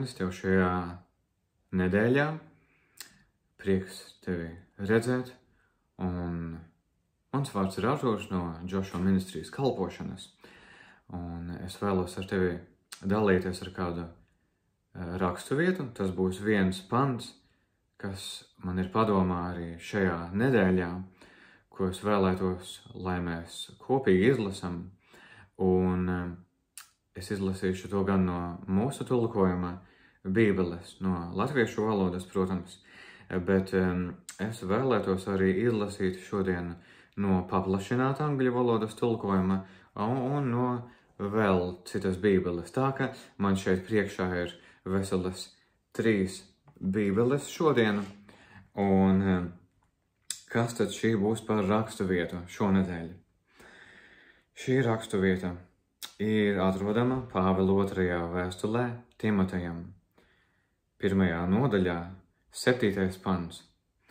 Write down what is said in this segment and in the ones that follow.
Sveiciens tev šajā nedēļā. Prieks tevi redzēt. Un mans vārds ir Artūrs no Joshua ministrijas kalpošanas. Un es vēlos ar tevi dalīties ar kādu raksturvietu. Tas būs viens pants, kas man ir padomā arī šajā nedēļā, ko es vēlētos, lai mēs kopīgi izlasam. Un es izlasīšu to gan no mūsu tulkojuma Bībeles, no latviešu valodas, protams, bet es vēlētos arī izlasīt šodien no paplašināta angļu valodas tulkojuma un no vēl citas Bībeles. Tā ka man šeit priekšā ir veselas 3 Bībeles šodien, un kas tad šī būs par raksturvietu šonedēļ? Šī raksturvieta ir atrodama Pāvila 2. vēstulē Timotejam, 1. nodaļā, 7. pants.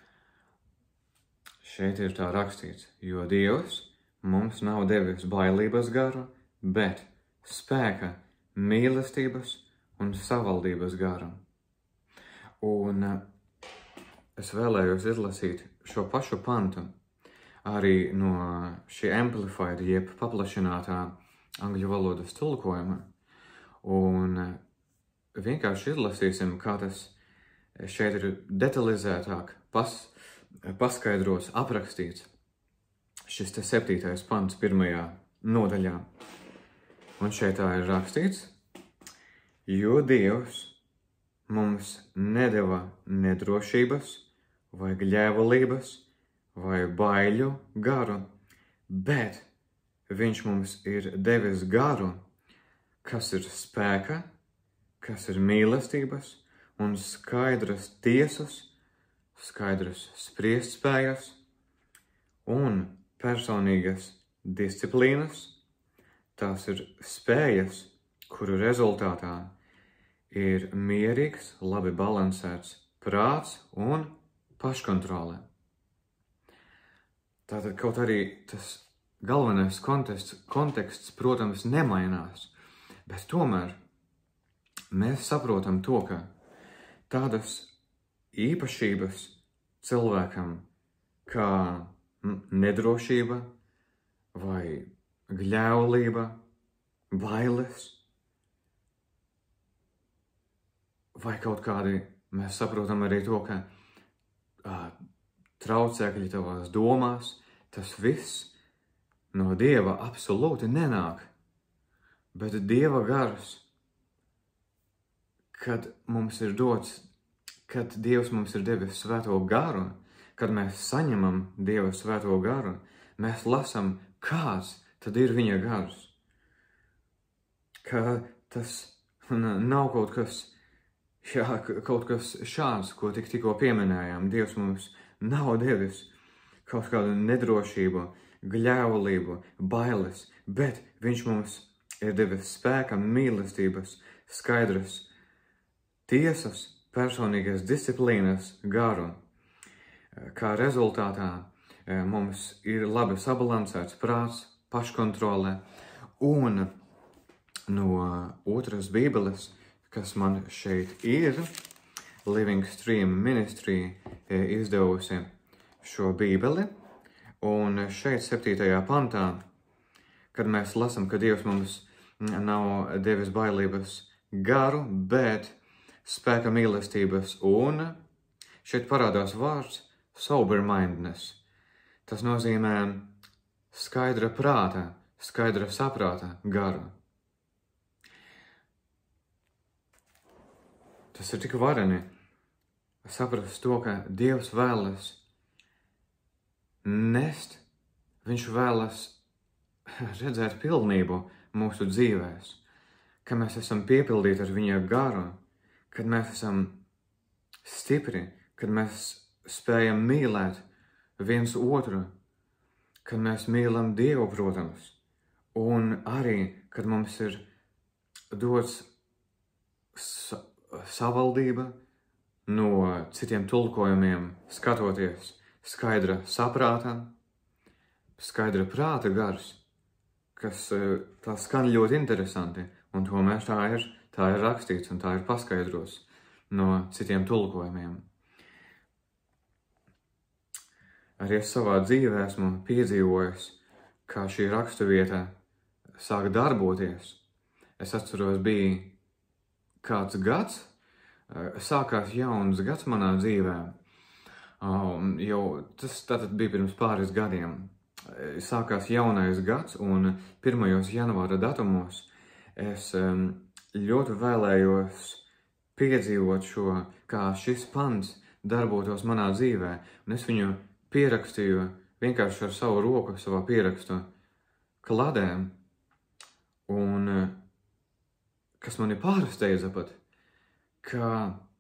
Šeit ir tā rakstīts: jo Dievs mums nav devis bailības garu, bet spēka, mīlestības un savaldības garu. Un es vēlējos izlasīt šo pašu pantu arī no šī amplified, jeb paplašinātā angļu valodas tulkojuma. Un vienkārši izlasīsim, kā tas šeit ir detalizētāk paskaidrots, aprakstīts. Šis te 7. pants 1. nodaļā. Un šeit tā ir rakstīts: jo Dievs mums nedeva nedrošības vai gļēvulības vai baiļu garu, bet Viņš mums ir devis garu, kas ir spēka, kas ir mīlestības un skaidras tiesas, skaidras spriestspējas un personīgas disciplīnas. Tās ir spējas, kuru rezultātā ir mierīgs, labi balansēts prāts un paškontrole. Tātad kaut arī tas galvenais konteksts, protams, nemainās, bet tomēr mēs saprotam to, ka tādas īpašības cilvēkam kā nedrošība vai gļēvulība, bailes vai kaut kādi, mēs saprotam arī to, ka traucēkļi tavās domās, tas viss no Dieva absolūti nenāk, bet Dieva gars, kad mums ir dots, kad Dievs mums ir devis svēto garu, kad mēs saņemam Dieva svēto garu, mēs lasam, kāds tad ir viņa gars. Ka tas nav kaut kas šāds, ko tikko pieminējām. Dievs mums nav devis kaut kādu nedrošību, gļēvulību, bailes, bet viņš mums ir devis spēka, mīlestības, skaidras tiesas, personīgas disciplīnas garu. Kā rezultātā mums ir labi sabalansēts prāts, paškontrole, un no otras Bībeles, kas man šeit ir, Living Stream Ministry izdevusi šo Bībeli. Un šeit 7. pantā, kad mēs lasam, ka Dievs mums nav devis bailības garu, bet spēka, mīlestības, un šeit parādās vārds sober-mindedness. Tas nozīmē skaidra prāta, skaidra saprāta garu. Tas ir tik vareni saprast to, ka Dievs vēlas nest, viņš vēlas redzēt pilnību mūsu dzīvēs, ka mēs esam piepildīti ar viņa garu, kad mēs esam stipri, kad mēs spējam mīlēt viens otru, kad mēs mīlam Dievu, protams, un arī, kad mums ir dots savaldība no citiem tulkojumiem, skatoties skaidra saprāta, skaidra prāta gars, kas tā skan ļoti interesanti, un tomēr tā tā ir rakstīts un tā ir paskaidros no citiem tulkojumiem. Arī es savā dzīvē esmu piedzīvojis, kā šī raksturvieta sāk darboties. Es atceros, bija kāds gads, sākās jauns gads manā dzīvē. Jau tas tātad bija pirms pāris gadiem. Sākās jaunais gads un 1. janvāra datumos es ļoti vēlējos piedzīvot šo, kā šis pants darbotos manā dzīvē. Un es viņu pierakstīju vienkārši ar savu roku, savā pierakstu kladēm. Un kas mani pārsteidza pat, ka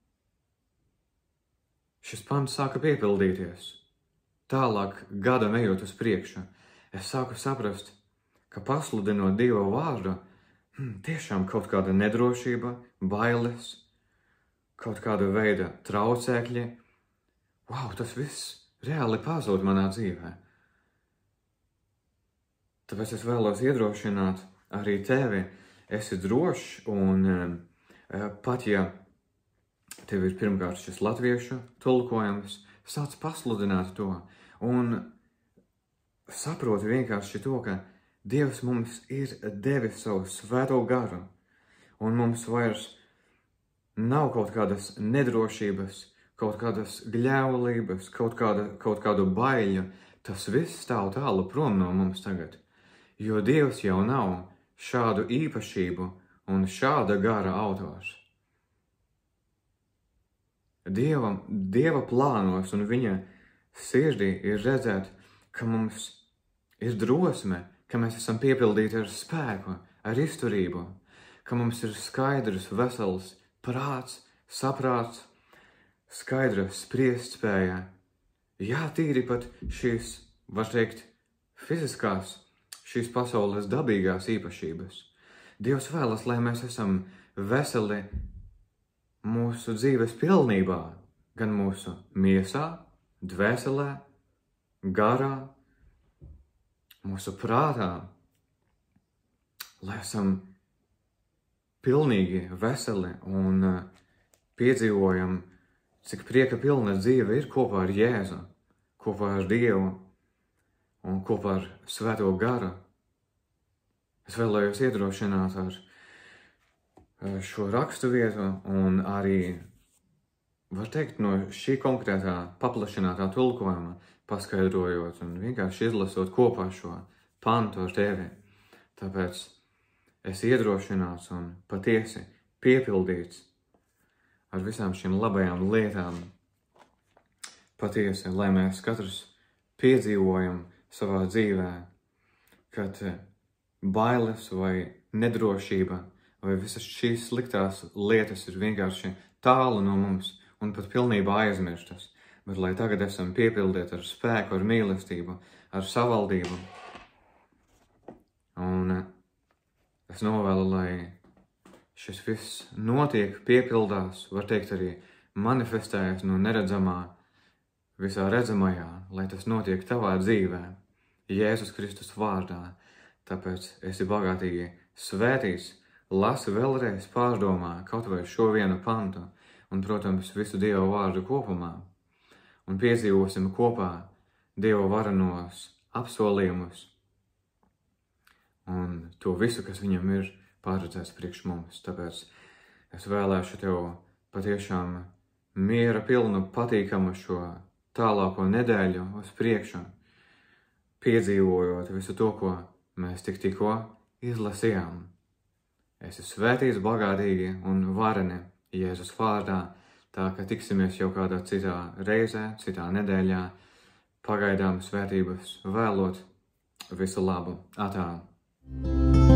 šis pants sāka piepildīties. Tālāk gadam ejot uz priekšu, es sāku saprast, ka pasludinot Dieva vārdu, tiešām kaut kāda nedrošība, bailes, kaut kāda veida traucēkļi, tas viss reāli pazūd manā dzīvē. Tāpēc es vēlos iedrošināt arī tevi, esi drošs un pat ja tev ir pirmkārt šis latviešu tulkojums, sāc pasludināt to un saproti vienkārši to, ka Dievs mums ir devis savu svēto garu un mums vairs nav kaut kādas nedrošības, kaut kādas gļēvulības, kaut kādu baiļu. Tas viss stāv tālu prom no mums tagad, jo Dievs jau nav šādu īpašību un šāda gara autors. Dieva plānos un viņa sirdī ir redzēt, ka mums ir drosme, ka mēs esam piepildīti ar spēku, ar izturību, ka mums ir skaidrs, vesels prāts, saprāts, skaidra spriestspēja. Jā, tīri pat šīs, var teikt, fiziskās, šīs pasaules dabīgās īpašības. Dievs vēlas, lai mēs esam veseli mūsu dzīves pilnībā, gan mūsu miesā, dvēselē, garā, mūsu prātā, lai esam pilnīgi veseli un piedzīvojam, cik prieka pilna dzīve ir kopā ar Jēzu, kopā ar Dievu un kopā ar Svēto garu. Es vēlējos iedrošināt ar šo raksturvietu un arī, var teikt, no šī konkrētā paplašinātā tulkojuma paskaidrojot un vienkārši izlasot kopā šo pantu ar tevi. Tāpēc es iedrošināts un patiesi piepildīts ar visām šīm labajām lietām. Patiesi, lai mēs katrs piedzīvojam savā dzīvē, kad bailes vai nedrošība vai visas šīs sliktās lietas ir vienkārši tālu no mums un pat pilnībā aizmirstas. Bet lai tagad esam piepildīti ar spēku, ar mīlestību, ar savaldību. Un es novēlu, lai šis viss notiek, piepildās, var teikt arī manifestējas no neredzamā, visā redzamajā, lai tas notiek tavā dzīvē, Jēzus Kristus vārdā. Tāpēc esi bagātīgi svētīts, lasi vēlreiz, pārdomā kaut vai šo vienu pantu un, protams, visu Dieva vārdu kopumā. Un piedzīvosim kopā Dieva varenos apsolījumus un to visu, kas viņam ir paredzēts priekš mums. Tāpēc es vēlēšu tev patiešām miera pilnu, patīkamu šo tālāko nedēļu uz priekšu, piedzīvojot visu to, ko mēs tikko izlasījām. Esi svētīts bagātīgi un vareni Jēzus vārdā. Tā ka tiksimies jau kādā citā reizē, citā nedēļā, pagaidām svētības vēlot, visu labu, atā!